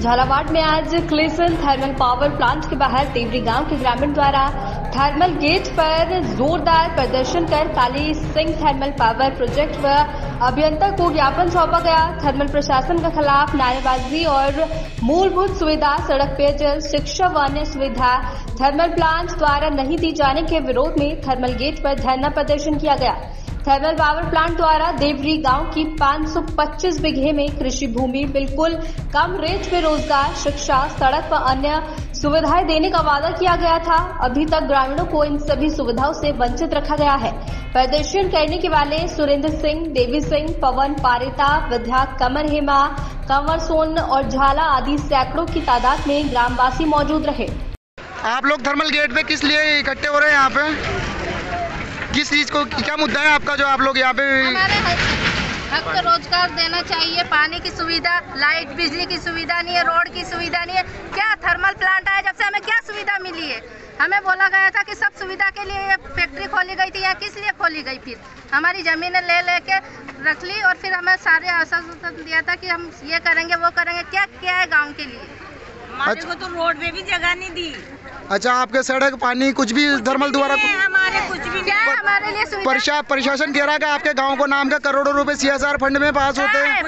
झालावाड़ में आज Klaassen thermal power plant के बाहर देवरी गांव के ग्रामीण द्वारा थर्मल गेट पर जोरदार प्रदर्शन कर Kali Singh thermal power project व अभियंता को ज्ञापन सौंपा गया। थर्मल प्रशासन के खिलाफ नारेबाजी और मूलभूत सुविधा, सड़क, पेयजल, शिक्षा व अन्य सुविधा थर्मल प्लांट द्वारा नहीं दी जाने के विरोध में थर्मल गेट पर धरना प्रदर्शन किया गया। थर्मल पावर प्लांट द्वारा देवरी गांव की 525 बीघे में कृषि भूमि बिल्कुल कम रेट पे रोजगार, शिक्षा, सड़क व अन्य सुविधाएं देने का वादा किया गया था। अभी तक ग्रामीणों को इन सभी सुविधाओं से वंचित रखा गया है। प्रदर्शन करने के वाले सुरेंद्र सिंह, देवी सिंह, पवन, पारिता, विद्या, कमर हेमा, कंवर सोन और झाला आदि सैकड़ों की तादाद में ग्रामवासी मौजूद रहे। आप लोग थर्मल गेट पे किस लिए इकट्ठे हो रहे हैं? यहाँ पे किस चीज को, क्या मुद्दा है आपका जो आप लोग यहाँ पे? हमारे हक को रोजगार देना चाहिए, पानी की सुविधा, लाइट, बिजली की सुविधा नहीं है, रोड की सुविधा नहीं है। क्या थर्मल प्लांट आया जब से हमें क्या सुविधा मिली है? हमें बोला गया था कि सब सुविधा के लिए ये फैक्ट्री खोली गई थी, या किस लिए खोली गई? फिर हमारी जमीनें लेके रख ली और फिर हमें सारे आश्वासन दिया था कि हम ये करेंगे वो करेंगे। क्या है गाँव के लिए? हमारे को तो रोड में भी जगह नहीं दी। अच्छा, आपके सड़क, पानी कुछ भी थर्मल द्वारा हमारे कुछ भी क्या हमारे लिए सुविधा? प्रशासन कह रहा है कि आपके गांव को नाम का करोड़ों रुपए CSR फंड में पास होते हैं।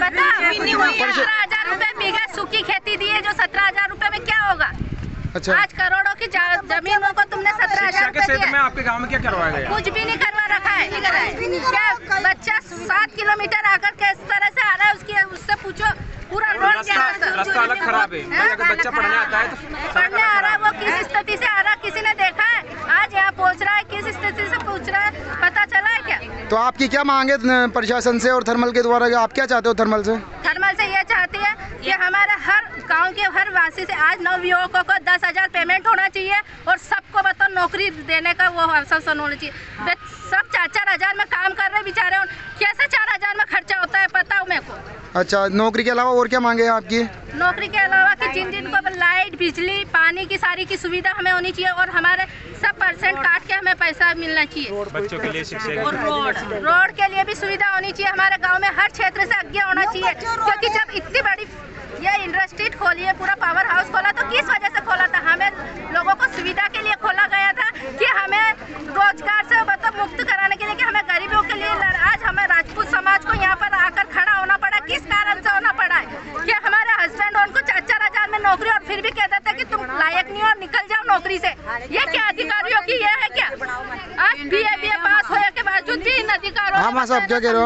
17,000 रुपए बीघा सूखी खेती दी है, जो 17,000 रुपए में क्या होगा? अच्छा, आज करोड़ों की जमीनों को तुमने 17,000 रुपए में आपके गांव में क्या करवाया गया? कुछ भी नहीं करवा रखा है। क्या बच्चा 7 किलोमीटर आकर के इस तरह से आ रहा है, उससे पूछो। पूरा रोड रास्ता अलग खराब है। अगर बच्चा पढ़ने आता है तो पढ़ने आ रहा है, वो किस स्थिति से आ रहा है किसी ने देखा है? आज यहाँ पहुँच रहा है, किस स्थिति से पूछ रहा है, पता चला है क्या? तो आपकी क्या मांग है प्रशासन से और थर्मल के द्वारा? आप क्या चाहते हो थर्मल से? थर्मल से ये चाहती है कि हमारे हर गांव के हर वासी से आज नवयुवकों को 10,000 पेमेंट होना चाहिए और सबको बताओ नौकरी देने का वो अवसर होना चाहिए। सब 4-4 हजार में काम कर रहे बेचारे, कैसे 4 हजार में खर्चा होता है पता हो मेरे को। अच्छा, नौकरी के अलावा और क्या मांगे हैं आपकी? नौकरी के अलावा कि जिन को लाइट, बिजली, पानी की सारी की सुविधा हमें होनी चाहिए और हमारे सब % काट के हमें पैसा मिलना चाहिए। बच्चों के लिए शिक्षा और रोड के लिए भी सुविधा होनी चाहिए। हमारे गांव में हर क्षेत्र से आगे होना चाहिए, क्योंकि जब इतनी बड़ी ये इंडस्ट्री खोली है, पूरा पावर हाउस खोला, तो किस वजह से खोला था? हमें लोगों को सुविधा के लिए खोला गया था कि हमें रोजगार से मतलब मुक्त कराने के लिए, कि हमें गरीबों के लिए। आज हमें राजपूत समाज को यहाँ पर आकर खड़ा होना पड़ा। किस कारण से होना पड़ा है? कि हमारे हस्बैंड उनको 4-4 हजार में नौकरी, और फिर भी कह देते हैं कि तुम लायक नहीं हो, निकल जाओ नौकरी से। ये क्या अधिकारियों की ये है क्या? आज BA पास होने के बावजूद भी इन अधिकारियों हाँ, साहब क्या कह रहे हो?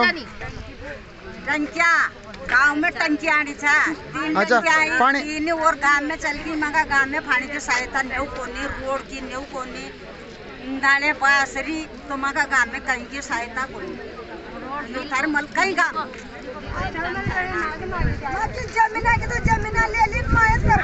टंकिया गाँव में टंकिया अच्छा, पानी तीन और गाँव में चल गई, मगर गाँव में पानी की सहायता नेव कोनी, रोड की नेव कोनी, गाड़े पासरी, तो मगर गाँव में कहीं की सहायता कोनी। थर्मल कहीं गाँव जमीन है कि तो जमीन ले ली।